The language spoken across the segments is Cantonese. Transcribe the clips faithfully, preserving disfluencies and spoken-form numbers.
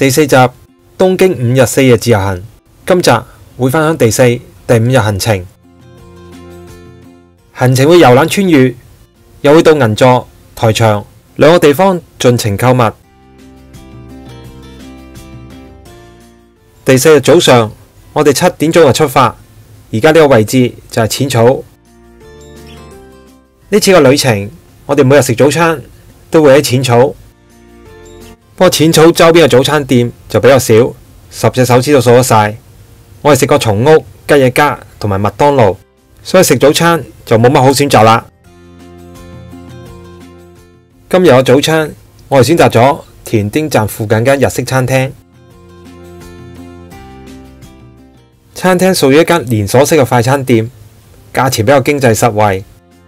第四集東京五日四夜自由行，今集會分享第四、第五日行程。行程會遊覽川越，又會到銀座、台場兩個地方盡情購物。第四日早上，我哋七點鐘就出發，而家呢個位置就係淺草。呢次個旅程，我哋每日食早餐都會喺淺草。不過淺草周邊嘅早餐店就比較少，十隻手指都數得晒。我哋食過松屋、吉野家同埋麥當勞，所以食早餐就冇乜好選擇啦。今日嘅早餐，我哋選擇咗田町站附近間日式餐廳。餐廳屬於一間連鎖式嘅快餐店，價錢比較經濟實惠。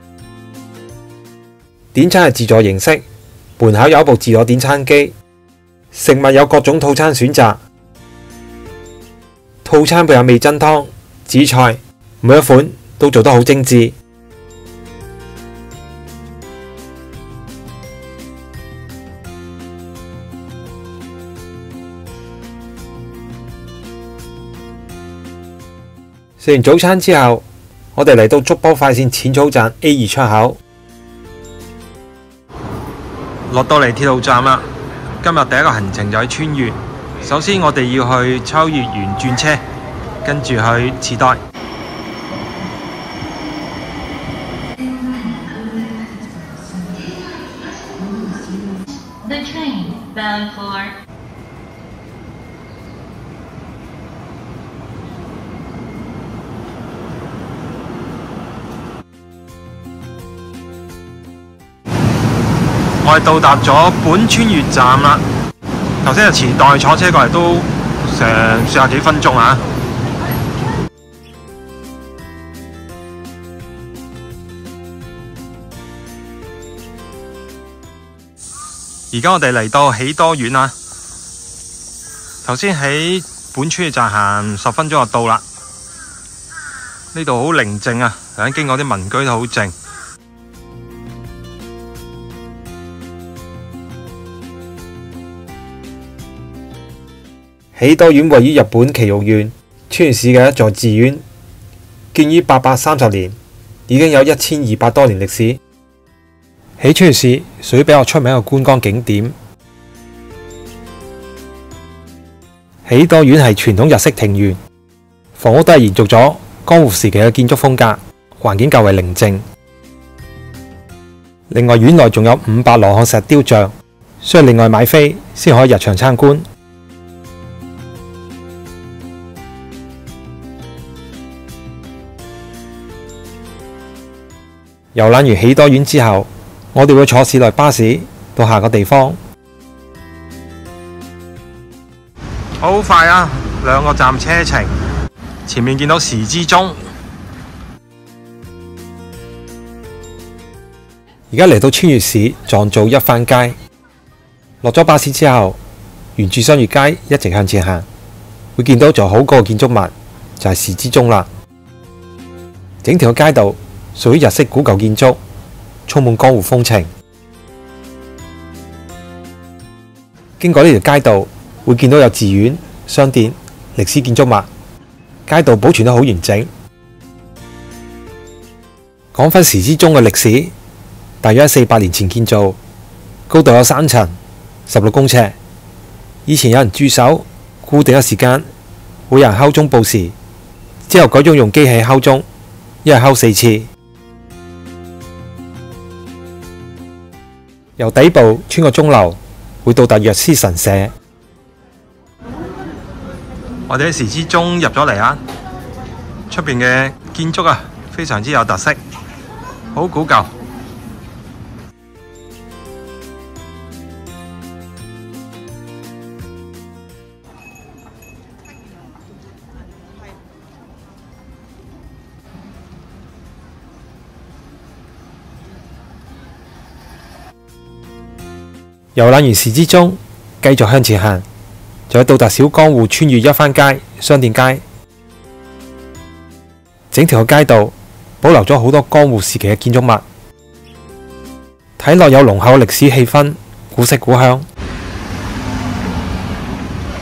點餐係自助形式，門口有一部自助點餐機。食物有各種套餐選擇，套餐配有味噌湯、紫菜，每一款都做得好精緻。食完早餐之後，我哋嚟到竹波快線淺草站 A 二出口，落到嚟鐵路站啦。今日第一個行程就喺川越，首先我哋要去秋葉原轉車，跟住去池袋。 The train bound for 我哋到達咗本川越站啦。頭先由池袋坐車過嚟都成四十幾分鐘啊！而家我哋嚟到喜多院啦。頭先喺本川越站行十分鐘就到啦。呢度好寧靜啊，頭先經過啲民居都好靜。喜多院位於日本埼玉縣川越市嘅一座寺院，建於八百三十年，已經有一千二百多年歷史。喺川越市屬於比較出名嘅觀光景點。喜多院係傳統日式庭園，房屋都係延續咗江戶時期嘅建築風格，環境較為寧靜。另外院內仲有五百羅漢石雕像，需要另外買飛先可以入場參觀。遊覽完喜多院之後，我哋會坐市內巴士到下個地方。好快啊！兩個站車程，前面見到時之鐘。而家嚟到川越市藏造一番街，落咗巴士之後，沿住相越街一直向前行，會見到座好高嘅建築物，就係時之鐘啦。整條街道屬於日式古舊建築，充滿江戶風情。經過呢條街道，會見到有寺院、商店、歷史建築物，街道保存得好完整。講返時之鐘嘅歷史，大約喺四百年前建造，高度有三層，十六公尺。以前有人駐守，固定嘅時間會有人敲鐘報時，之後改咗用機器敲鐘，一日敲四次。由底部穿過鐘樓，會到達藥師神社。我哋喺時之鐘入咗嚟啊！出邊嘅建築啊，非常之有特色，好古舊。遊覽完時之鐘，繼續向前行，就會到達小江戶川越一番街商店街。整條街道保留咗好多江戶時期嘅建築物，睇落有濃厚嘅歷史氣氛，古色古香。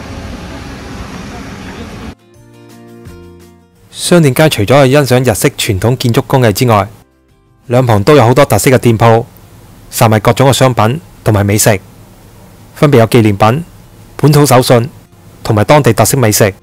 商店街除咗去欣賞日式傳統建築工藝之外，兩旁都有好多特色嘅店鋪，售賣各種嘅商品同埋美食，分別有紀念品、本土手信同埋當地特色美食。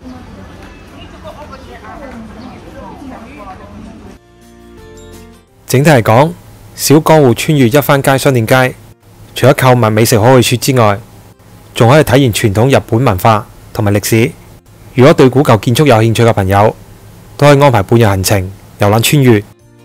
整體嚟講，小江戶穿越一番街商店街，除咗購物美食好去處之外，仲可以體驗傳統日本文化同埋歷史。如果對古舊建築有興趣嘅朋友，都可以安排半日行程遊覽穿越。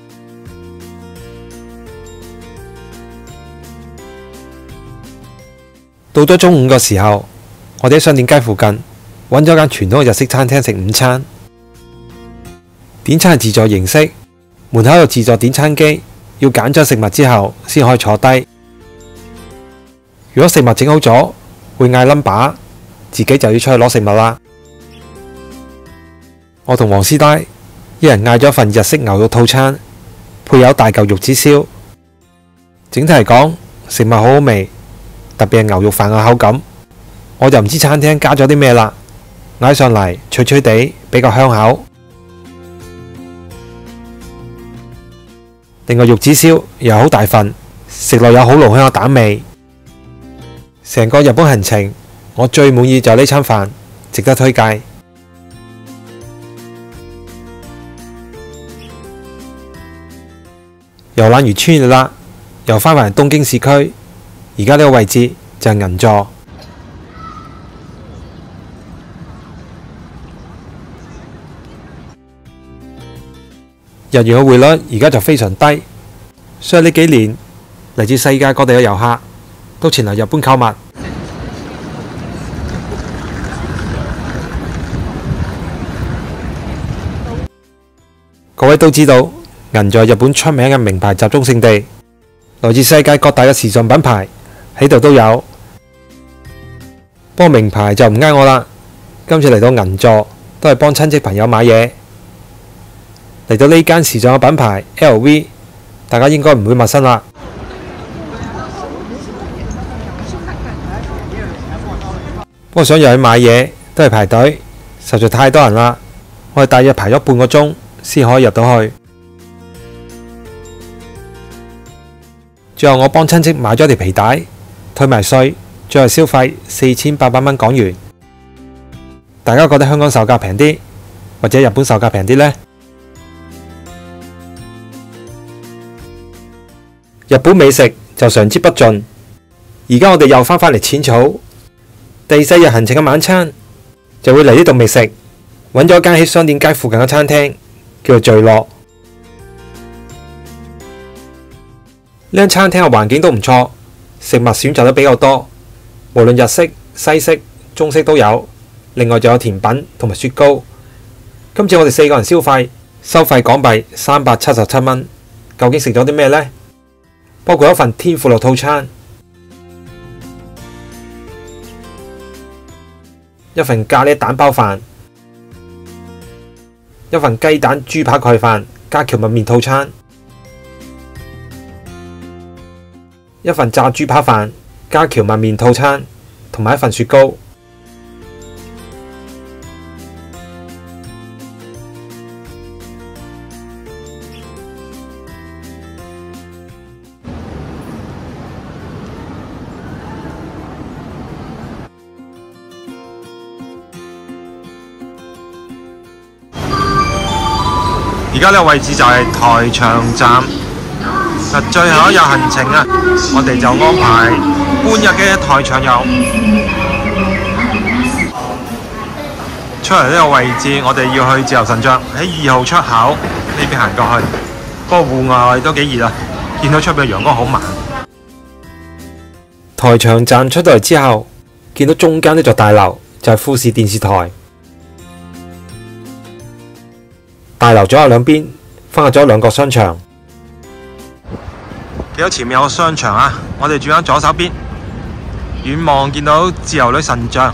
到咗中午嘅時候，我哋喺商店街附近揾咗間傳統嘅日式餐廳食午餐。點餐係自助形式，門口有自助點餐機，要揀咗食物之後先可以坐低。如果食物整好咗，會嗌 number， 自己就要出去攞食物啦。我同黃師奶一人嗌咗份日式牛肉套餐，配有大嚿肉子燒。整體嚟講，食物好好味，特別係牛肉飯嘅口感。我就唔知餐廳加咗啲咩啦，嗌上嚟脆脆地，比較香口。另外肉子燒又好大份，食落有好濃香嘅蛋味。成個日本行程，我最滿意就係呢餐飯，值得推介。遊覽完穿越啦，又返返嚟東京市區。而家呢個位置就係銀座。日元嘅匯率而家就非常低，所以呢幾年嚟自世界各地嘅遊客都前來日本購物。各位都知道，銀座係日本出名嘅名牌集中勝地，來自世界各大嘅時尚品牌喺度都有。不過名牌就唔啱我啦，今次嚟到銀座都係幫親戚朋友買嘢。嚟到呢間時尚嘅品牌 L V， 大家應該唔會陌生啦。不過想入去買嘢都係排隊，實在太多人啦。我哋大約排咗半個鐘先可以入到去。最後我幫親戚買咗條皮帶，退埋稅，最後消費四千八百蚊港元。大家覺得香港售價平啲，或者日本售價平啲呢？日本美食就嘗之不盡。而家我哋又返返嚟淺草，第四日行程嘅晚餐就會嚟呢度覓食，揾咗間喺商店街附近嘅餐廳，叫做聚樂。呢間餐廳嘅環境都唔錯，食物選擇都比較多，無論日式、西式、中式都有。另外仲有甜品同埋雪糕。今次我哋四個人消費，收費港幣三百七十七蚊。究竟食咗啲咩呢？包括一份天婦羅套餐，一份咖喱蛋包飯，一份雞蛋豬扒蓋飯加蕎麥麵套餐，一份炸豬扒飯加蕎麥麵套餐，同埋一份雪糕。 而家呢個位置就係台場站，嗱，最後一日行程啊，我哋就安排半日嘅台場遊。出嚟呢個位置，我哋要去自由神像，喺二號出口呢邊行過去。不過戶外都幾熱啊，見到出邊陽光好猛。台場站出到嚟之後，見到中間呢座大樓就係富士電視台。大樓左右兩邊分隔咗兩個商場。見到前面有個商場啊，我哋轉向左手邊，遠望見到自由女神像。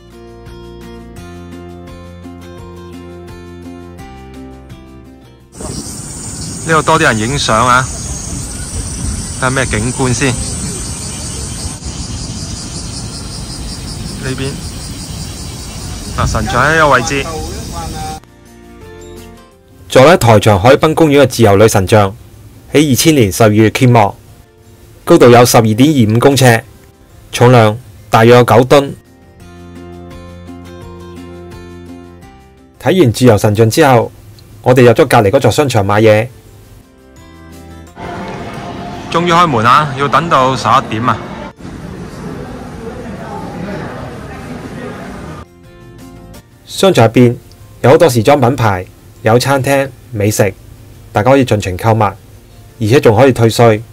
呢度多啲人影相啊，睇下咩景觀先。呢邊嗱，神像喺呢個位置。 坐喺台場海濱公園嘅自由女神像，喺二千年十二月揭幕，高度有十二點二五公尺，重量大約有九噸。睇完自由神像之後，我哋入咗隔離嗰座商場買嘢。終於開門啦，要等到十一點啊！商場入邊有好多時裝品牌，有餐廳、美食，大家可以盡情購物，而且仲可以退稅。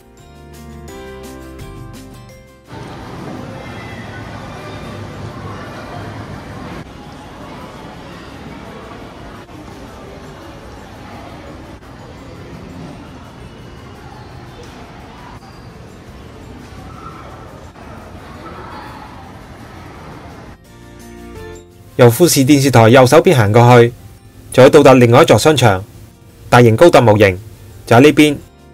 由富士電視台右手邊行過去，就會到達另外一座商場，大型高達模型就喺呢邊。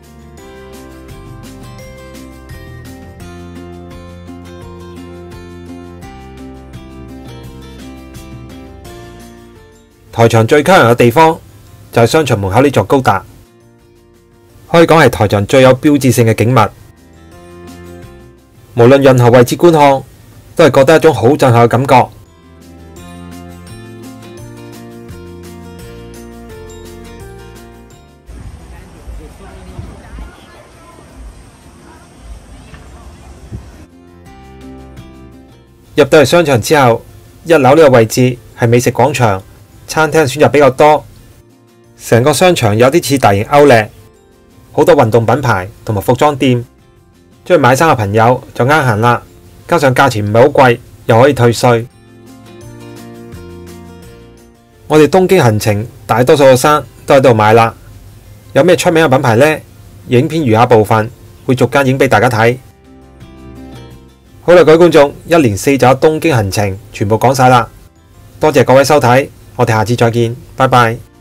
台場最吸引人嘅地方就係商場門口呢座高達，可以講係台場最有標誌性嘅景物。無論任何位置觀看，都係覺得一種好震撼嘅感覺。入到嚟商場之後，一樓呢個位置係美食廣場，餐廳選擇比較多。成個商場有啲似大型歐力，好多運動品牌同埋服裝店。中意買衫嘅朋友就啱行啦，加上價錢唔係好貴，又可以退稅。我哋東京行程大多數嘅衫都喺度買啦。有咩出名嘅品牌呢？影片餘下部分會逐間影俾大家睇。好啦，各位觀眾，一連四集東京行程全部講晒啦，多謝各位收睇，我哋下次再見，拜拜。